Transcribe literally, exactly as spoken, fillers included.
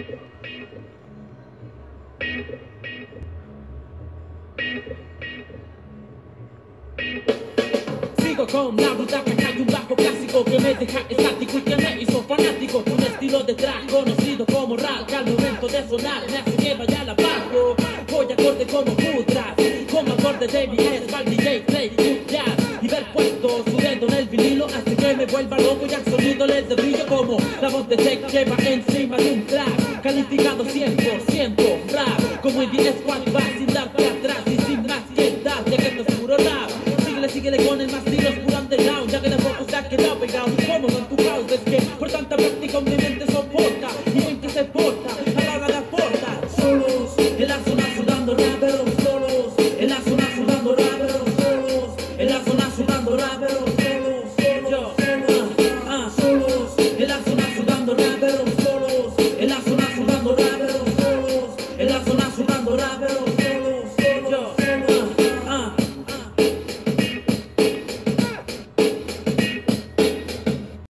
Sigo con la butaca, que hay un bajo clásico que me deja estático y que me hizo fanático. Un estilo de track conocido como rap, que al momento de sonar me hace que vaya al abajo. Voy acorde como putras, como acorde de B S, para D J, play, good jazz. Y ver puesto su dedo en el vinilo hace que me vuelva loco y al sonido les de brillo como la voz de Tech lleva encima de un track. Calificado cien por ciento rap, como en diez Squad va sin dar para atrás y sin más que dar, ya que esto es puro rap. Síguele, síguele con el más tiros.